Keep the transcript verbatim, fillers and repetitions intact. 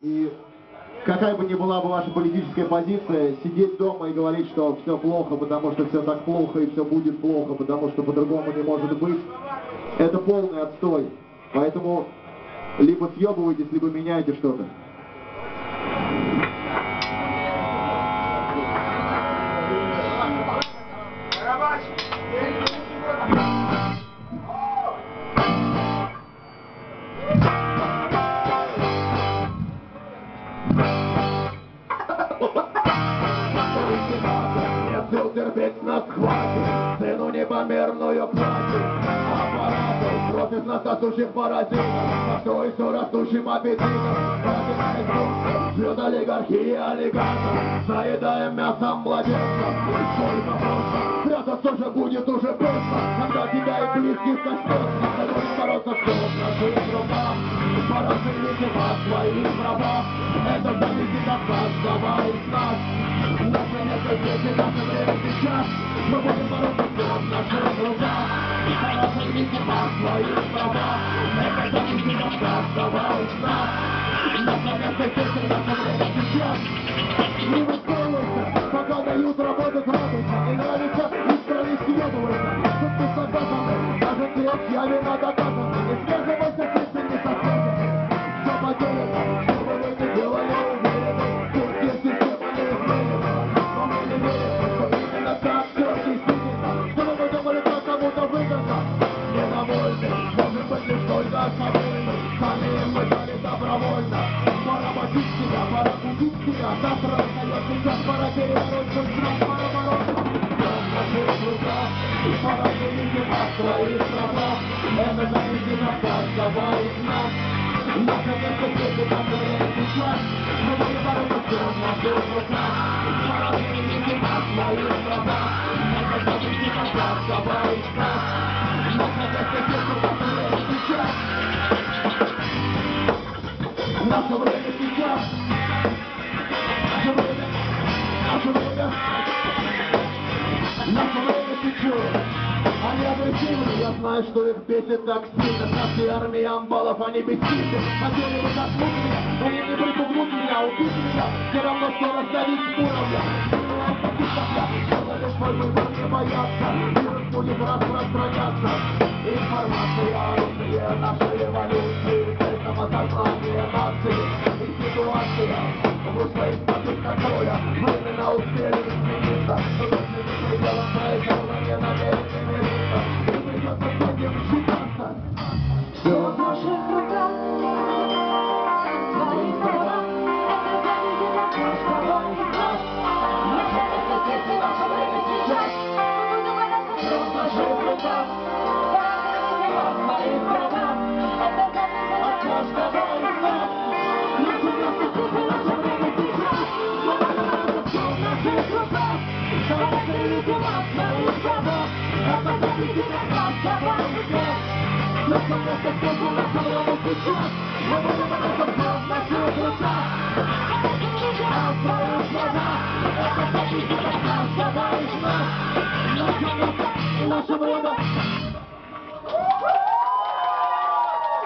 И какая бы ни была бы ваша политическая позиция, сидеть дома и говорить, что все плохо, потому что все так плохо и все будет плохо, потому что по-другому не может быть, это полный отстой. Поэтому либо съебывайтесь, либо меняйте что-то. Терпеть нас хватит, цену непомерную платит аппаратов против нас сосущих паразитов, а что и все растущим аппетитом. Родина игрушка, живет олигархии олигархов, заедаем мясом младенцев. Сколько просто, прятаться же будет уже поздно, когда тебя и близких коснется. Будем бороться, что в наших руках, пора заявить о своих правах. Это зависит от каждого из нас. Наше место здесь и наше время сейчас. Мы будем бороться, что в наших руках. Пора заявить о своих правах. Это зависит от каждого из нас. Наше место здесь и наше время сейчас. Не высказывайся, пока дают работать, радуйся. Не нравится, искренне съебывайся. Тут ты согласен, даже третья вина доказана. Не связывайся с этим, не согласен. Все поделено, что бы вы ни делали, уверены. Тут есть система неизменена. Но мы не верим, что именно так все действительно. Что вы думали, как кому-то выгодно? Недовольны, может быть лишь только самими. Сами им мы дали добровольно. Пора мочить себя, пора купить себя. Завтра остается сейчас, пора переворот свой страх, пора бороться. В наших руках, пора заявить о своих правах. Это зависит от каждого из нас. Наше место здесь и наше время сейчас. Мы будем бороться, что в наших руках. Пора заявить о своих правах. Это зависит от каждого из нас. Наше место здесь и наше время сейчас. Наше время сейчас. Наше время. Наше время. Наше время сейчас. Они агрессивны, я знаю, что их бесит так сильно. Наши армии амбалов, они бессильны. Хотели бы заткнуть меня, но им не припугнуть меня, убить меня. Все равно, что раздавить с уровня. Сделали свой выбор, не бояться. Вирус будет распространяться. Информация, оружие нашей революции. Цельного сознания нации. И ситуация вышла из-под контроля. Временно успели измениться. Пределом проекта не намерены мириться. И придется с этим считаться. Все в наших руках. Твои права. Это зависит от каждого из нас. Наше место здесь и наше время сейчас. Все в наших руках. Твои права. Это зависит от каждого из нас. Наше место здесь и наше время сейчас. Все в наших руках. Пора заявить о своих правах. Это зависит от каждого из нас. Наше место здесь и наше время сейчас. Мы будем бороться, все в наших руках. О своих правах. Это зависит от каждого из нас. Наше место и наше время.